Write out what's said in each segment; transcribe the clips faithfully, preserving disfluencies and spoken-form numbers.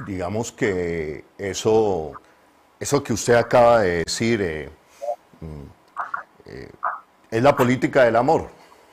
digamos que eso, eso que usted acaba de decir eh, es la política del amor.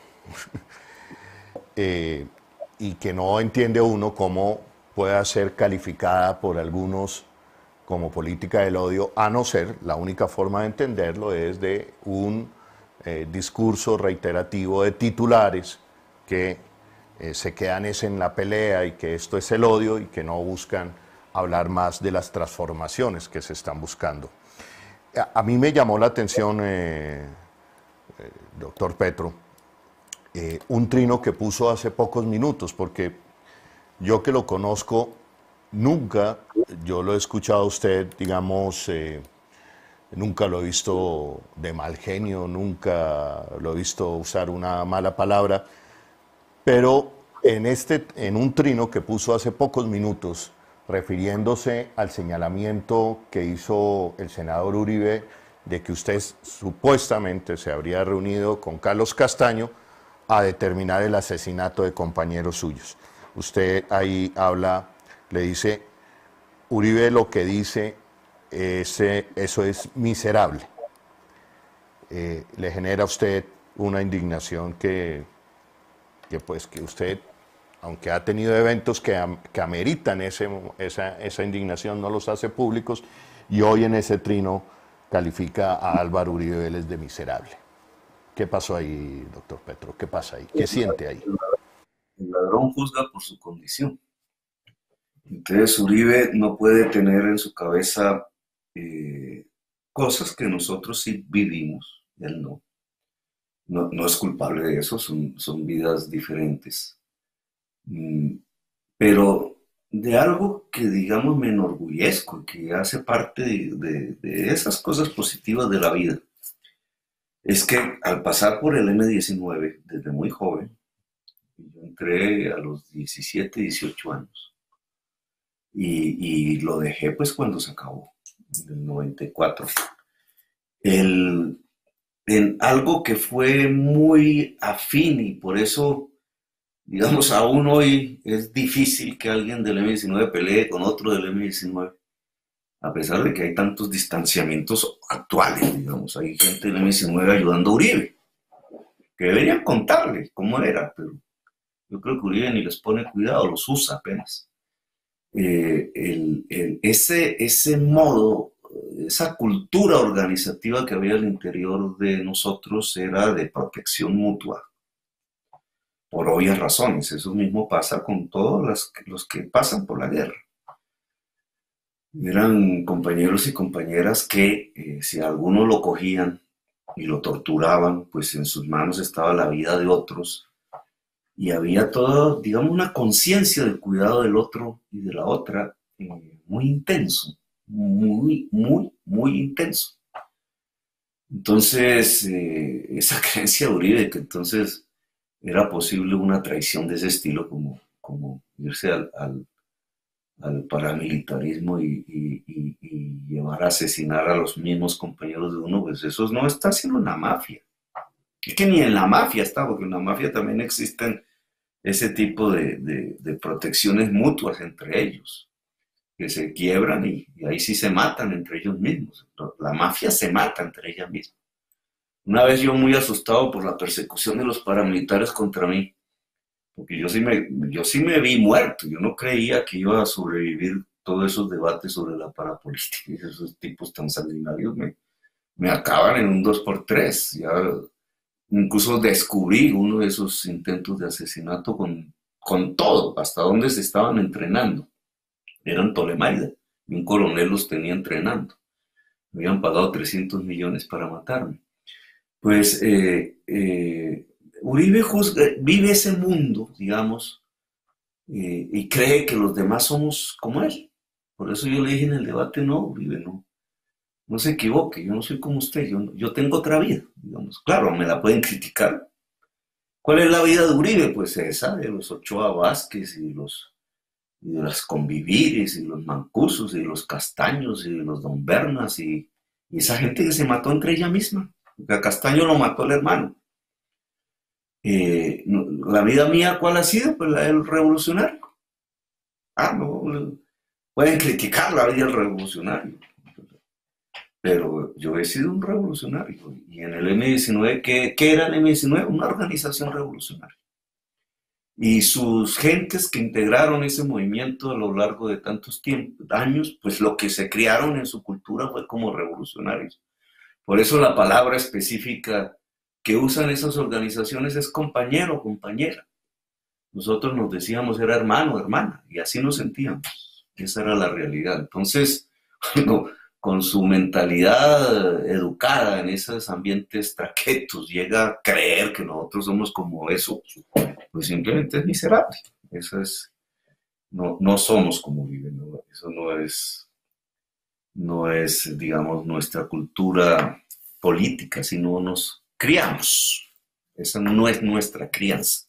Eh, y que no entiende uno cómo pueda ser calificada por algunos como política del odio, a no ser, la única forma de entenderlo es de un eh, discurso reiterativo de titulares que eh, se quedan es en la pelea y que esto es el odio y que no buscan hablar más de las transformaciones que se están buscando. A, a mí me llamó la atención, eh, eh, doctor Petro, eh, un trino que puso hace pocos minutos, porque yo que lo conozco, nunca, yo lo he escuchado a usted, digamos, eh, nunca lo he visto de mal genio, nunca lo he visto usar una mala palabra, pero en, este, en un trino que puso hace pocos minutos, refiriéndose al señalamiento que hizo el senador Uribe de que usted supuestamente se habría reunido con Carlos Castaño a determinar el asesinato de compañeros suyos. Usted ahí habla, le dice, Uribe lo que dice, ese, eso es miserable. Eh, le genera a usted una indignación que, que, pues, que usted, aunque ha tenido eventos que, am, que ameritan ese, esa, esa indignación, no los hace públicos, y hoy en ese trino califica a Álvaro Uribe Vélez de miserable. ¿Qué pasó ahí, doctor Petro? ¿Qué pasa ahí? ¿Qué siente ahí? El ladrón juzga por su condición. Entonces Uribe no puede tener en su cabeza eh, cosas que nosotros sí vivimos, él no. No, no es culpable de eso, son, son vidas diferentes. Mm, pero de algo que, digamos, me enorgullezco, que hace parte de, de, de esas cosas positivas de la vida, es que al pasar por el eme diecinueve, desde muy joven, yo entré a los diecisiete, dieciocho años, y, y lo dejé pues cuando se acabó, en el noventa y cuatro. El, en algo que fue muy afín y por eso, digamos, aún hoy es difícil que alguien del eme diecinueve pelee con otro del eme diecinueve, a pesar de que hay tantos distanciamientos actuales, digamos, hay gente del eme diecinueve ayudando a Uribe, que deberían contarle cómo era, pero yo creo que Uribe ni les pone cuidado, los usa apenas. Eh, el, el, ese, ese modo, esa cultura organizativa que había al interior de nosotros era de protección mutua, por obvias razones. Eso mismo pasa con todos los, los que pasan por la guerra. Eran compañeros y compañeras que eh, si a alguno lo cogían y lo torturaban, pues en sus manos estaba la vida de otros y había todo, digamos, una conciencia del cuidado del otro y de la otra eh, muy intenso, muy, muy, muy intenso. Entonces, eh, esa creencia de Uribe, que entonces era posible una traición de ese estilo, como, como irse al, al, al paramilitarismo y, y, y, y llevar a asesinar a los mismos compañeros de uno, pues eso no está haciendo una mafia. Es que ni en la mafia está, porque en la mafia también existen ese tipo de, de, de protecciones mutuas entre ellos, que se quiebran y, y ahí sí se matan entre ellos mismos. La mafia se mata entre ella misma. Una vez yo muy asustado por la persecución de los paramilitares contra mí, porque yo sí me, yo sí me vi muerto, yo no creía que iba a sobrevivir todos esos debates sobre la parapolítica y esos tipos tan sanguinarios me, me acaban en un dos por tres. Ya incluso descubrí uno de esos intentos de asesinato con, con todo, hasta dónde se estaban entrenando. Eran Tolemaida, y un coronel los tenía entrenando. Me habían pagado trescientos millones para matarme. Pues eh, eh, Uribe juzga, vive ese mundo, digamos, eh, y cree que los demás somos como él. Por eso yo le dije en el debate, no, Uribe, no, no se equivoque, yo no soy como usted, yo, yo tengo otra vida, digamos. Claro, me la pueden criticar. ¿Cuál es la vida de Uribe? Pues esa, de los Ochoa Vázquez y los y de las Convivires y los Mancusos y los Castaños y los Don Bernas y, y esa gente que se mató entre ella misma. Porque a Castaño lo mató el hermano. Eh, la vida mía, ¿cuál ha sido? Pues la del revolucionario. Ah, no, pueden criticar la vida del revolucionario, pero yo he sido un revolucionario. Y en el eme diecinueve, ¿qué, qué era el eme diecinueve? Una organización revolucionaria. Y sus gentes que integraron ese movimiento a lo largo de tantos tiempos, años, pues lo que se criaron en su cultura fue como revolucionarios. Por eso la palabra específica que usan esas organizaciones es compañero o compañera. Nosotros nos decíamos era hermano o hermana, y así nos sentíamos. Esa era la realidad. Entonces, cuando con su mentalidad educada en esos ambientes traquetos llega a creer que nosotros somos como eso, pues simplemente es miserable. Eso es, no, no somos como viven, ¿no? Eso no es, no es, digamos, nuestra cultura política, sino nos criamos. Esa no es nuestra crianza.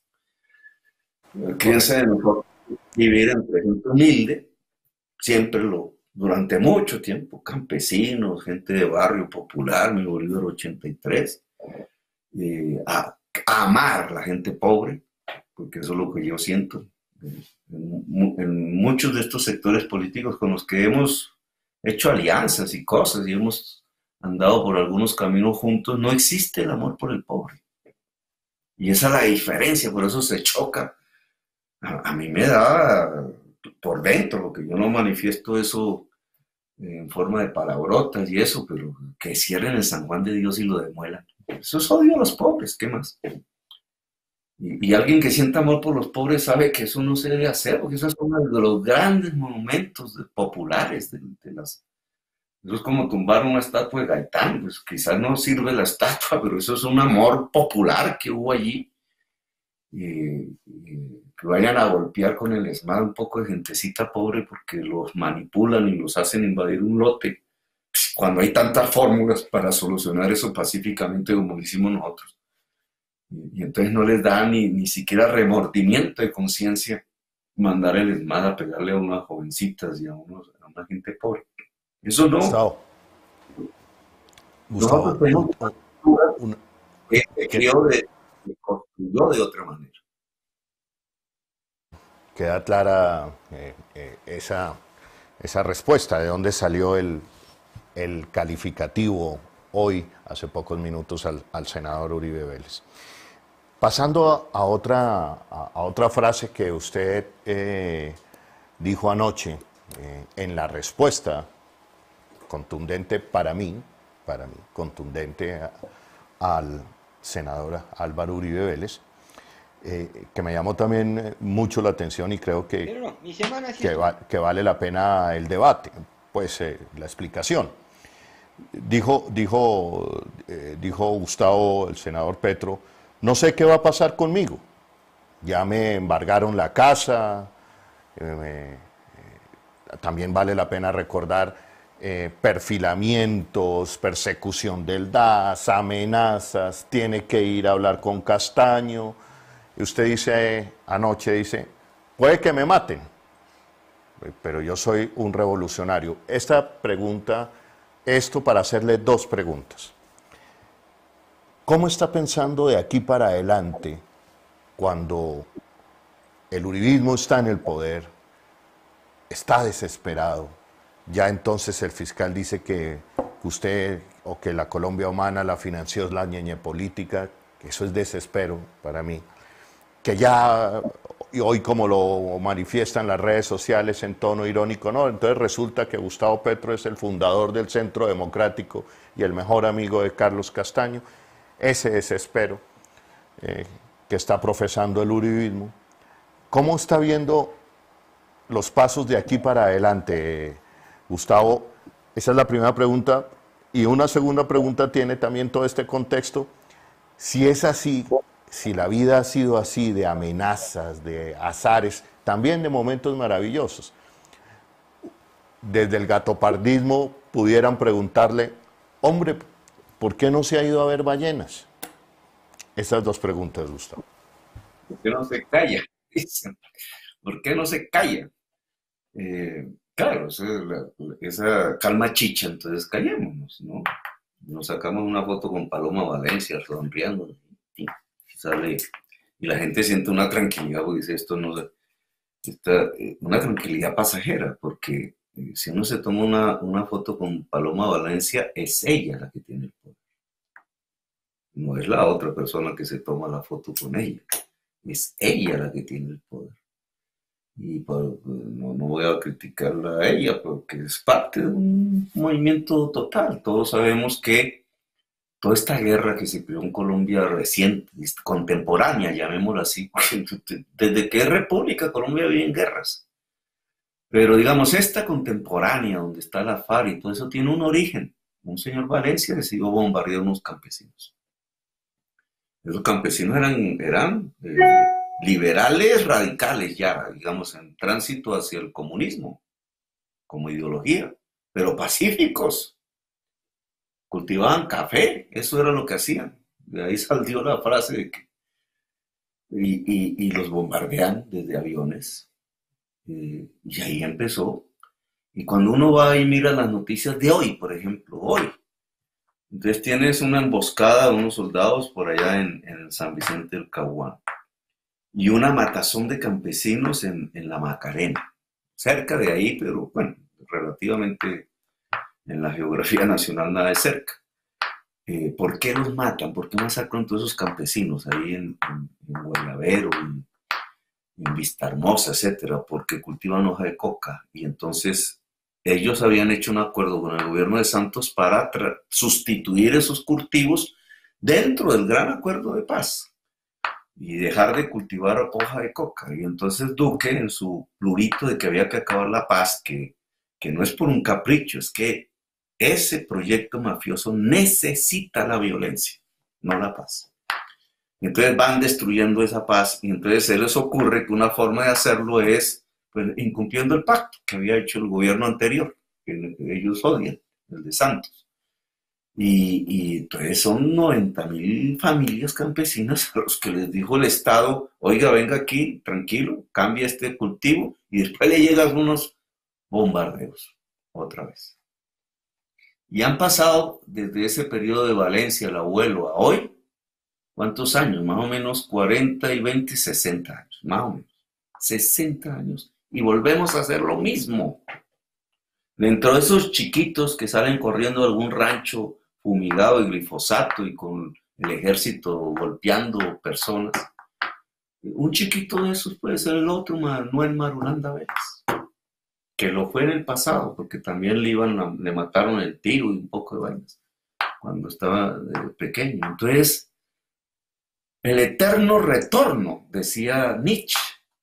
La crianza de nosotros, vivir entre gente humilde, siempre lo, durante mucho tiempo, campesinos, gente de barrio popular, mi Bolívar ochenta y tres, eh, a, a amar la gente pobre, porque eso es lo que yo siento. En, en muchos de estos sectores políticos con los que hemos hecho alianzas y cosas y hemos andado por algunos caminos juntos, no existe el amor por el pobre. Y esa es la diferencia, por eso se choca. A, a mí me da por dentro, lo que yo no manifiesto eso en forma de palabrotas y eso, pero que cierren el San Juan de Dios y lo demuelan. Eso es odio a los pobres, ¿qué más? Y, y alguien que sienta amor por los pobres sabe que eso no se debe hacer, porque eso es uno de los grandes monumentos de, populares de, de las... Eso es como tumbar una estatua de Gaitán, pues quizás no sirve la estatua, pero eso es un amor popular que hubo allí. Y, y que vayan a golpear con el ESMAD un poco de gentecita pobre porque los manipulan y los hacen invadir un lote, cuando hay tantas fórmulas para solucionar eso pacíficamente como lo hicimos nosotros. Y, y entonces no les da ni, ni siquiera remordimiento de conciencia mandar el ESMAD a pegarle a unas jovencitas y a, unos, a una gente pobre. Eso no. Gustavo. Gustavo. Nosotros tenemos una cultura una, que se crió de, se construyó de otra manera. Queda clara eh, eh, esa, esa respuesta, de dónde salió el, el calificativo hoy, hace pocos minutos, al, al senador Uribe Vélez. Pasando a, a, otra, a, a otra frase que usted eh, dijo anoche eh, en la respuesta contundente para mí, para mí, contundente a, al senador Álvaro Uribe Vélez, eh, que me llamó también mucho la atención y creo que, no, que, va, que vale la pena el debate, pues eh, la explicación. Dijo, dijo, eh, dijo Gustavo, el senador Petro, no sé qué va a pasar conmigo, ya me embargaron la casa, eh, me, eh, también vale la pena recordar Eh, perfilamientos, persecución del D A S, amenazas, tiene que ir a hablar con Castaño. Y usted dice, anoche dice, puede que me maten, pero yo soy un revolucionario. Esta pregunta, esto para hacerle dos preguntas. ¿Cómo está pensando de aquí para adelante cuando el uribismo está en el poder, está desesperado? Ya entonces el fiscal dice que usted o que la Colombia humana la financió la ñeñe política, que eso es desespero para mí. Que ya hoy, como lo manifiestan las redes sociales en tono irónico, no, entonces resulta que Gustavo Petro es el fundador del Centro Democrático y el mejor amigo de Carlos Castaño. Ese desespero eh, que está profesando el uribismo. ¿Cómo está viendo los pasos de aquí para adelante, Gustavo? Esa es la primera pregunta. Y una segunda pregunta tiene también todo este contexto. Si es así, si la vida ha sido así, de amenazas, de azares, también de momentos maravillosos, desde el gatopardismo pudieran preguntarle, hombre, ¿por qué no se ha ido a ver ballenas? Esas dos preguntas, Gustavo. ¿Por qué no se calla? ¿Por qué no se calla? Eh, claro, esa, la, esa calma chicha, entonces callémonos, ¿no? Nos sacamos una foto con Paloma Valencia sonriendo, y sale, y la gente siente una tranquilidad, porque dice, esto no, esta, una tranquilidad pasajera, porque Si uno se toma una, una foto con Paloma Valencia, es ella la que tiene el poder. No es la otra persona que se toma la foto con ella. Es ella la que tiene el poder. Y pues, no, no voy a criticarla a ella porque es parte de un movimiento total. Todos sabemos que toda esta guerra que se creó en Colombia reciente, contemporánea, llamémoslo así, desde que es república, Colombia vive en guerras. Pero digamos, esta contemporánea, donde está la FARC y todo eso, tiene un origen. Un señor Valencia decidió bombardear unos campesinos. Esos campesinos eran, eran eh, liberales radicales ya, digamos, en tránsito hacia el comunismo, como ideología, pero pacíficos. Cultivaban café, eso era lo que hacían. De ahí salió la frase de que... Y, y, y los bombardean desde aviones. Eh, y ahí empezó. Y cuando uno va y mira las noticias de hoy, por ejemplo, hoy, entonces tienes una emboscada de unos soldados por allá en, en San Vicente del Caguán y una matazón de campesinos en, en la Macarena, cerca de ahí, pero bueno, relativamente en la geografía nacional nada de cerca. Eh, ¿Por qué los matan? ¿Por qué masacran todos esos campesinos ahí en, en, en Guayabero, en, en Vistahermosa, etcétera? Porque cultivan hoja de coca y entonces ellos habían hecho un acuerdo con el gobierno de Santos para sustituir esos cultivos dentro del gran acuerdo de paz y dejar de cultivar hoja de coca. Y entonces Duque, en su plurito de que había que acabar la paz, que, que no es por un capricho, es que ese proyecto mafioso necesita la violencia, no la paz. Entonces van destruyendo esa paz y entonces se les ocurre que una forma de hacerlo es pues, incumpliendo el pacto que había hecho el gobierno anterior, que ellos odian, el de Santos. Y, y entonces son noventa mil familias campesinas a los que les dijo el Estado, oiga, venga aquí, tranquilo, cambia este cultivo, y después le llegan unos bombardeos, otra vez. Y han pasado desde ese periodo de Valencia, el abuelo, a hoy, ¿cuántos años? Más o menos cuarenta y veinte, sesenta años, más o menos. sesenta años. Y volvemos a hacer lo mismo. Dentro de esos chiquitos que salen corriendo de algún rancho fumigado de glifosato y con el ejército golpeando personas, un chiquito de esos puede ser el otro Manuel Marulanda Vélez, que lo fue en el pasado, porque también le, iban a, le mataron el tiro y un poco de vainas cuando estaba eh, pequeño. Entonces, el eterno retorno, decía Nietzsche.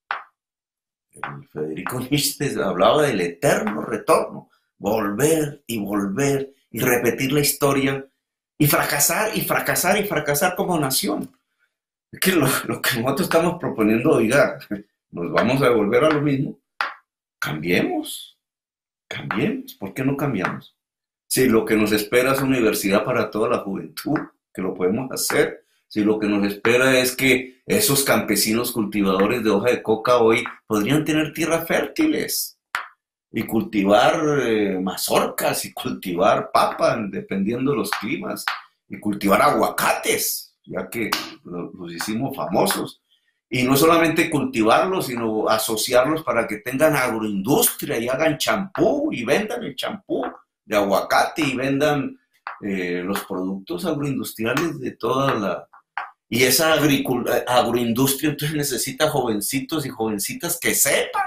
El Federico Nietzsche hablaba del eterno retorno, volver y volver y repetir la historia y fracasar y fracasar y fracasar como nación. Es que lo, lo que nosotros estamos proponiendo, oiga, nos vamos a devolver a lo mismo. Cambiemos, cambiemos. ¿Por qué no cambiamos? Si lo que nos espera es universidad para toda la juventud, que lo podemos hacer. Si lo que nos espera es que esos campesinos cultivadores de hoja de coca hoy podrían tener tierras fértiles y cultivar eh, mazorcas y cultivar papa, dependiendo de los climas, y cultivar aguacates, ya que los, los hicimos famosos. Y no solamente cultivarlos, sino asociarlos para que tengan agroindustria y hagan champú y vendan el champú de aguacate y vendan eh, los productos agroindustriales de toda la... Y esa agroindustria entonces necesita jovencitos y jovencitas que sepan.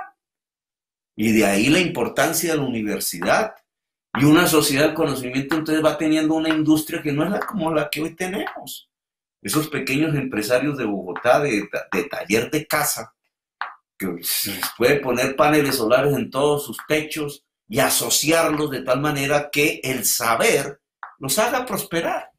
Y de ahí la importancia de la universidad. Y una sociedad del conocimiento entonces va teniendo una industria que no es la, como la que hoy tenemos. Esos pequeños empresarios de Bogotá, de, de taller de casa, que se les puede poner paneles solares en todos sus techos y asociarlos de tal manera que el saber los haga prosperar.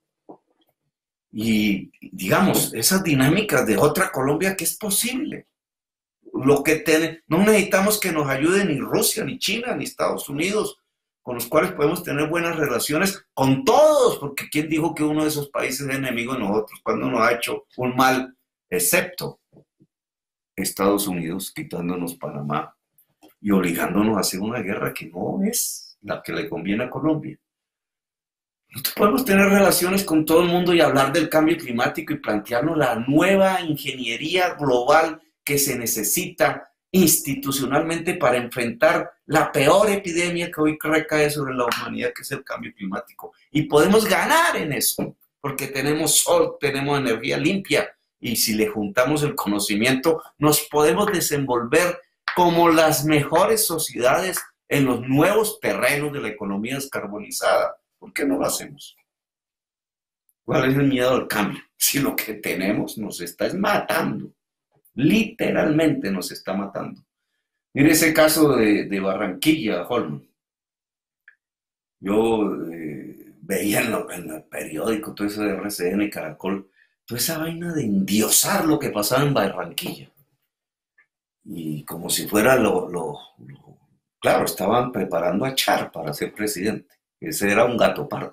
Y digamos, esas dinámicas de otra Colombia que es posible. Lo que ten, no necesitamos que nos ayude ni Rusia, ni China, ni Estados Unidos, con los cuales podemos tener buenas relaciones con todos, porque ¿quién dijo que uno de esos países es enemigo de nosotros cuando nos ha hecho un mal? Excepto Estados Unidos, quitándonos Panamá y obligándonos a hacer una guerra que no es la que le conviene a Colombia. Nosotros podemos tener relaciones con todo el mundo y hablar del cambio climático y plantearnos la nueva ingeniería global que se necesita institucionalmente para enfrentar la peor epidemia que hoy recae sobre la humanidad, que es el cambio climático. Y podemos ganar en eso, porque tenemos sol, tenemos energía limpia, y si le juntamos el conocimiento, nos podemos desenvolver como las mejores sociedades en los nuevos terrenos de la economía descarbonizada. ¿Por qué no lo hacemos? ¿Cuál es el miedo al cambio? Si lo que tenemos nos está matando. Literalmente nos está matando. Mire ese caso de, de Barranquilla, Holman. Yo eh, veía en, lo, en el periódico, todo eso de R C N, Caracol, toda esa vaina de endiosar lo que pasaba en Barranquilla. Y como si fuera lo, lo, lo... Claro, estaban preparando a Char para ser presidente. Ese era un gato pardo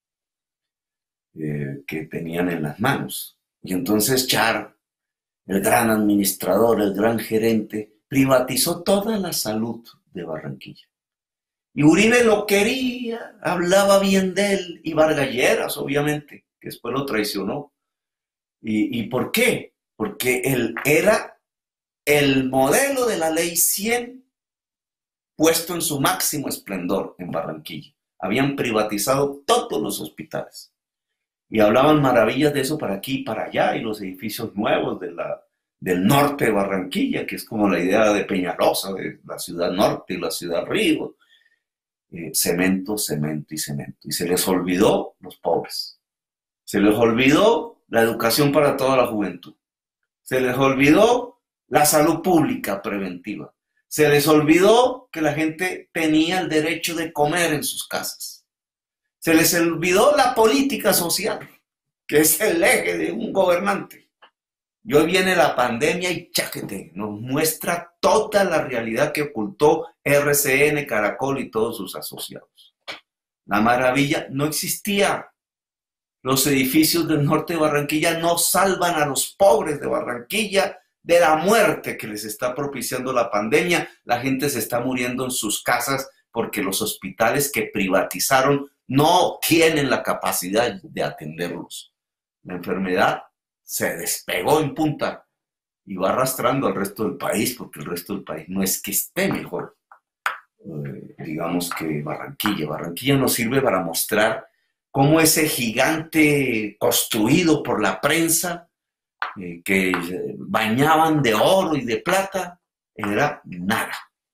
eh, que tenían en las manos. Y entonces Char, el gran administrador, el gran gerente, privatizó toda la salud de Barranquilla. Y Uribe lo quería, hablaba bien de él, y Vargas Lleras, obviamente, que después lo traicionó. ¿Y, y por qué? Porque él era el modelo de la ley cien puesto en su máximo esplendor en Barranquilla. Habían privatizado todos los hospitales. Y hablaban maravillas de eso para aquí y para allá, y los edificios nuevos de la, del norte de Barranquilla, que es como la idea de Peñalosa, de la ciudad norte y la ciudad Río. Eh, cemento, cemento y cemento. Y se les olvidó los pobres. Se les olvidó la educación para toda la juventud. Se les olvidó la salud pública preventiva. Se les olvidó que la gente tenía el derecho de comer en sus casas. Se les olvidó la política social, que es el eje de un gobernante. Y hoy viene la pandemia y cháquete, nos muestra toda la realidad que ocultó R C N, Caracol y todos sus asociados. La maravilla no existía. Los edificios del norte de Barranquilla no salvan a los pobres de Barranquilla de la muerte que les está propiciando la pandemia. La gente se está muriendo en sus casas porque los hospitales que privatizaron no tienen la capacidad de atenderlos. La enfermedad se despegó en punta y va arrastrando al resto del país, porque el resto del país no es que esté mejor, eh, digamos, que Barranquilla. Barranquilla nos sirve para mostrar cómo ese gigante construido por la prensa, eh, que bañaban de oro y de plata, era nada.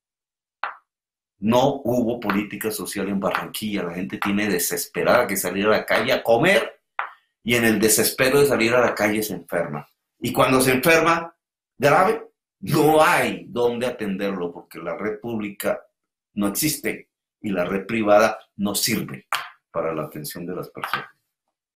No hubo política social en Barranquilla. La gente tiene desesperada que salir a la calle a comer, y en el desespero de salir a la calle se enferma. Y cuando se enferma grave, no hay dónde atenderlo, porque la red pública no existe y la red privada no sirve para la atención de las personas.